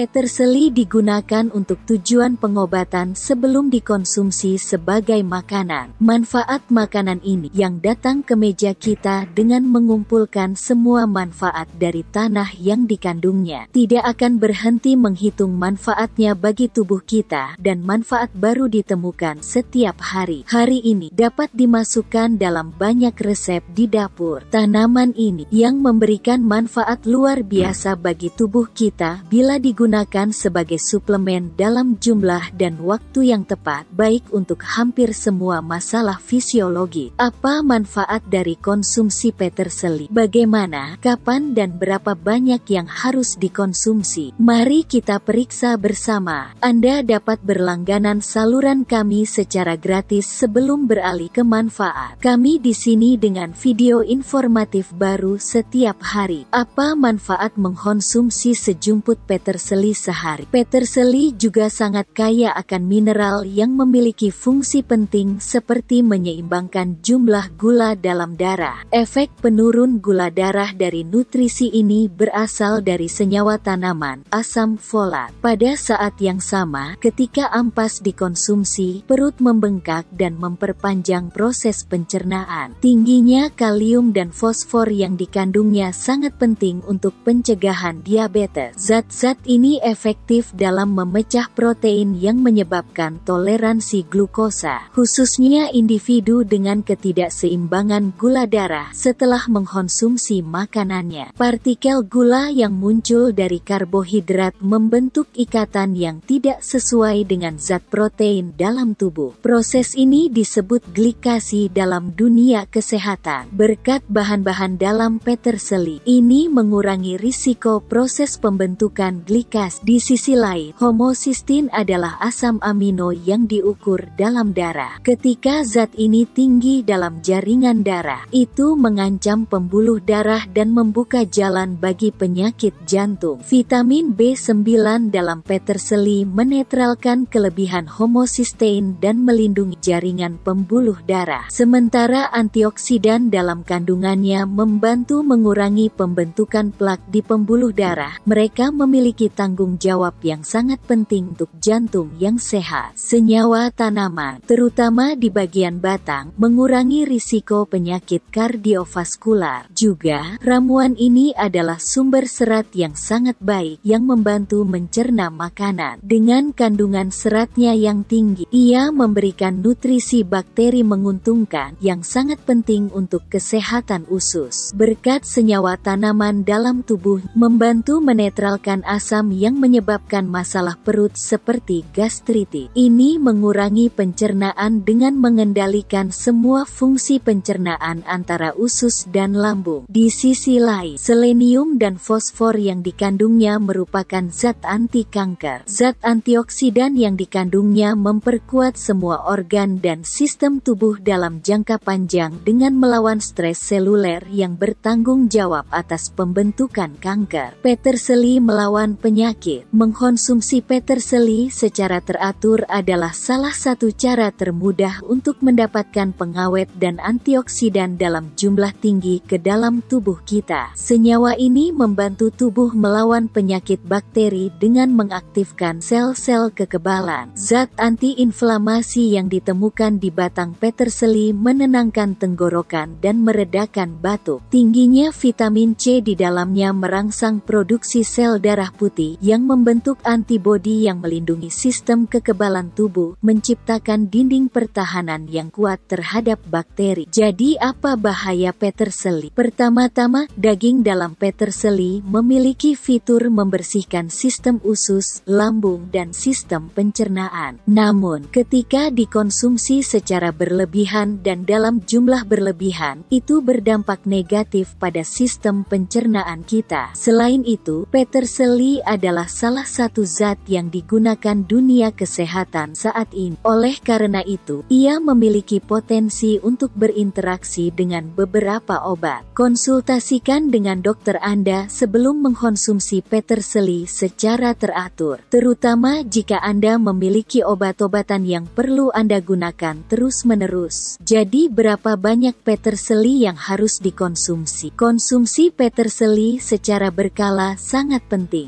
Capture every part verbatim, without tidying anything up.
Peterseli digunakan untuk tujuan pengobatan sebelum dikonsumsi sebagai makanan. Manfaat makanan ini yang datang ke meja kita dengan mengumpulkan semua manfaat dari tanah yang dikandungnya. Tidak akan berhenti menghitung manfaatnya bagi tubuh kita, dan manfaat baru ditemukan setiap hari. Hari ini dapat dimasukkan dalam banyak resep di dapur. Tanaman ini yang memberikan manfaat luar biasa bagi tubuh kita bila digunakan Gunakan sebagai suplemen dalam jumlah dan waktu yang tepat, baik untuk hampir semua masalah fisiologi. Apa manfaat dari konsumsi peterseli? Bagaimana, kapan dan berapa banyak yang harus dikonsumsi? Mari kita periksa bersama. Anda dapat berlangganan saluran kami secara gratis sebelum beralih ke manfaat. Kami di sini dengan video informatif baru setiap hari. Apa manfaat mengkonsumsi sejumput peterseli sehari? Peterseli juga sangat kaya akan mineral yang memiliki fungsi penting seperti menyeimbangkan jumlah gula dalam darah. Efek penurun gula darah dari nutrisi ini berasal dari senyawa tanaman, asam folat. Pada saat yang sama, ketika ampas dikonsumsi, perut membengkak dan memperpanjang proses pencernaan. Tingginya kalium dan fosfor yang dikandungnya sangat penting untuk pencegahan diabetes. Zat-zat ini efektif dalam memecah protein yang menyebabkan toleransi glukosa, khususnya individu dengan ketidakseimbangan gula darah setelah mengkonsumsi makanannya. Partikel gula yang muncul dari karbohidrat membentuk ikatan yang tidak sesuai dengan zat protein dalam tubuh. Proses ini disebut glikasi dalam dunia kesehatan. Berkat bahan-bahan dalam peterseli, ini mengurangi risiko proses pembentukan glikasi. Di sisi lain, homocysteine adalah asam amino yang diukur dalam darah. Ketika zat ini tinggi dalam jaringan darah, itu mengancam pembuluh darah dan membuka jalan bagi penyakit jantung. Vitamin B sembilan dalam peterseli menetralkan kelebihan homocysteine dan melindungi jaringan pembuluh darah. Sementara antioksidan dalam kandungannya membantu mengurangi pembentukan plak di pembuluh darah. Mereka memiliki tanggung jawab yang sangat penting untuk jantung yang sehat. Senyawa tanaman, terutama di bagian batang, mengurangi risiko penyakit kardiovaskular. Juga, ramuan ini adalah sumber serat yang sangat baik yang membantu mencerna makanan. Dengan kandungan seratnya yang tinggi, ia memberikan nutrisi bakteri menguntungkan yang sangat penting untuk kesehatan usus. Berkat senyawa tanaman dalam tubuh membantu menetralkan asam yang menyebabkan masalah perut seperti gastritis. Ini mengurangi pencernaan dengan mengendalikan semua fungsi pencernaan antara usus dan lambung. Di sisi lain, selenium dan fosfor yang dikandungnya merupakan zat anti kanker. Zat antioksidan yang dikandungnya memperkuat semua organ dan sistem tubuh dalam jangka panjang dengan melawan stres seluler yang bertanggung jawab atas pembentukan kanker. Peterseli melawan penyakit. Mengkonsumsi peterseli secara teratur adalah salah satu cara termudah untuk mendapatkan pengawet dan antioksidan dalam jumlah tinggi ke dalam tubuh kita. Senyawa ini membantu tubuh melawan penyakit bakteri dengan mengaktifkan sel-sel kekebalan. Zat antiinflamasi yang ditemukan di batang peterseli menenangkan tenggorokan dan meredakan batuk. Tingginya vitamin C di dalamnya merangsang produksi sel darah putih yang membentuk antibodi yang melindungi sistem kekebalan tubuh, menciptakan dinding pertahanan yang kuat terhadap bakteri. Jadi apa bahaya peterseli? Pertama-tama, daging dalam peterseli memiliki fitur membersihkan sistem usus, lambung, dan sistem pencernaan. Namun, ketika dikonsumsi secara berlebihan dan dalam jumlah berlebihan, itu berdampak negatif pada sistem pencernaan kita. Selain itu, peterseli adalah salah satu zat yang digunakan dunia kesehatan saat ini. Oleh karena itu, ia memiliki potensi untuk berinteraksi dengan beberapa obat. Konsultasikan dengan dokter Anda sebelum mengkonsumsi peterseli secara teratur, terutama jika Anda memiliki obat-obatan yang perlu Anda gunakan terus-menerus. Jadi, berapa banyak peterseli yang harus dikonsumsi? Konsumsi peterseli secara berkala sangat penting. Mengkonsumsi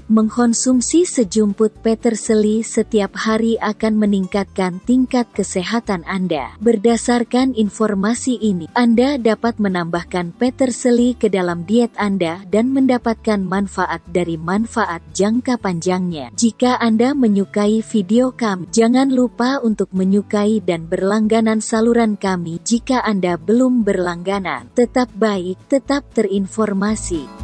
Konsumsi sejumput peterseli setiap hari akan meningkatkan tingkat kesehatan Anda. Berdasarkan informasi ini, Anda dapat menambahkan peterseli ke dalam diet Anda dan mendapatkan manfaat dari manfaat jangka panjangnya. Jika Anda menyukai video kami, jangan lupa untuk menyukai dan berlangganan saluran kami jika Anda belum berlangganan. Tetap baik, tetap terinformasi.